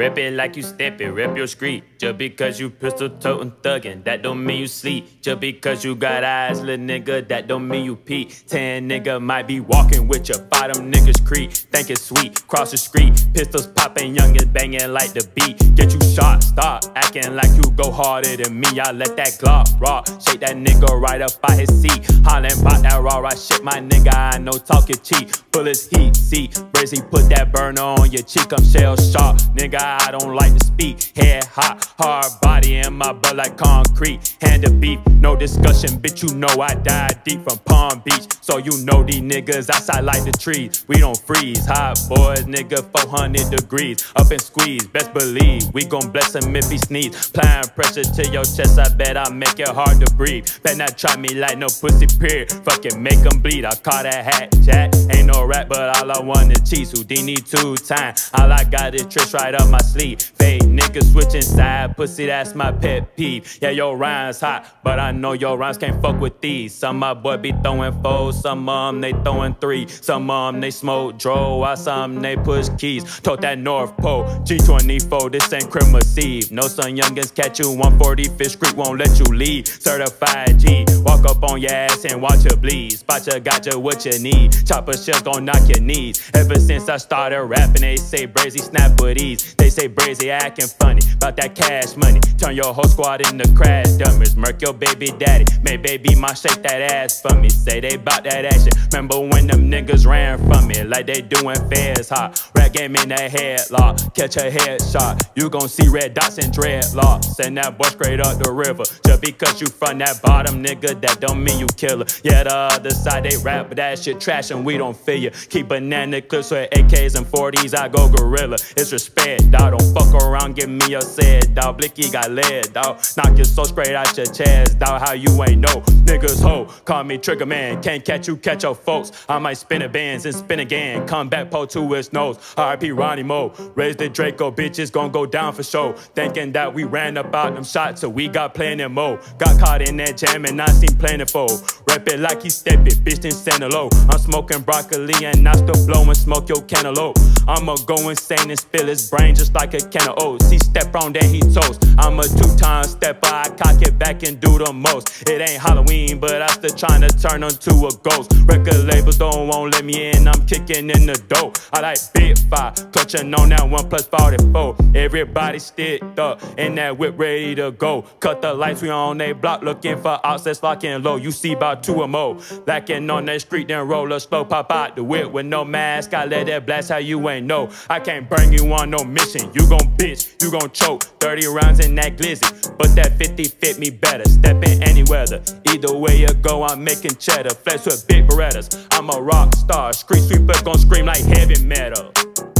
Rep it like you step it, rep your street. Just because you pistol toting thuggin', that don't mean you sleep. Just because you got eyes, little nigga, that don't mean you peep. 10 nigga might be walking with you, five them niggas creep. Think it's sweet, cross the street, pistols popping, youngins banging like the beat. Get you shot, stop acting like you go harder than me. I let that Glock rock, shake that nigga right up out his seat. Hollin' bout that raw shit, my nigga, I know talking cheap. Bullets heat, see, Brizzy put that burner on your cheek. I'm shell sharp, nigga, I don't like to speak. Head hot, hard body in my blood like concrete. Hand of beef, no discussion, bitch, you know I died deep from Palm Beach. So you know these niggas outside like the trees. We don't freeze, hot boys, nigga, 400 degrees. Up and squeeze, best believe, we gon' bless him if he sneeze. Applying pressure to your chest, I bet I make it hard to breathe. Bet not try me like no pussy period, fucking make him bleed. I call that hat jack, ain't no rap, but all I want is cheese. Houdini 2 times, all I got is tricks right up my sleeve. Fake niggas switching side, pussy, that's my pet peeve. Yeah, your rhymes hot, but I know your rhymes can't fuck with these. Some my boy be throwing fours, some of them they throwing three. Some of them they smoke dro, while some they push keys. Tote that North Pole, G24, this ain't Christmas Eve. No son youngins catch you 140, Fish Creek won't let you leave. Certified G, walk up on your ass and watch you bleed. Spot you, got you what you need. Chopper shells gon' knock your knees. Ever since I started rapping, they say Brizzy snap with ease. They say Brizzy acting funny, about that cash money. Turn your whole squad into crash dummies. Murk your baby daddy, make baby mom shake that ass for me. Say they bout that action, remember when them niggas ran from me like they doing feds hot. Rap game in that headlock, catch a headshot. You gon' see red dots and dreadlocks. Send that boy straight up the river. Just because you from that bottom, nigga, that don't mean you killer. Yeah, the other side they rap, but that shit trash and we don't feel you. Keep banana clips with AKs and 40s, I go gorilla. It's respect, dawg. Don't fuck around, give me your said, dawg. Blicky got lead, dawg. Knock you so straight out your chest, dawg. How you ain't know? Niggas ho, call me Trigger Man. Can't catch you, catch your folks. I might spin a bands and spin again. Come back, pull to his nose. R.I.P. Ronnie Mo. Raise the Draco, bitches gon' go down for show. Thinking that we ran about them shots, so we got plenty more. Got caught in that jam and I seen plentiful. Rap it like he step it, bitch, then send it low. I'm smoking broccoli and I still blowing smoke your cantaloupe. I'ma go insane and spill his brain just like a can of oats. He step on, then he toast. I'm a two-time stepper, I cock it back and do the most. It ain't Halloween, but I still tryna turn into a ghost. Record labels don't won't let me in, I'm kicking in the dough. I like big five, clutching on that 1 + 44. Everybody sticked up in that whip ready to go. Cut the lights, we on they block, looking for outsets locking low. You see about 2 or more, lacking on that street, then roll up slow, pop out the whip with no mask. I let that blast, how you ain't know. I can't bring you on no mission, you gon' bitch, you gon' choke. 30 rounds in that glizzy, but that 50 fit me better. Step in any weather, either way you go, I'm making cheddar. Flex with big Berettas, I'm a rock star. Street sweeper gon' scream like heavy metal.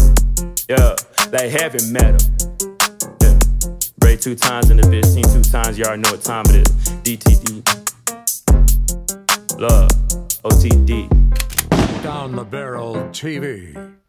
Yeah, like heavy metal. Yeah. Ray 2 times in the bitch, team 2 times, you already know what time it is. DTD. Love. OTD. Down the Barrel TV.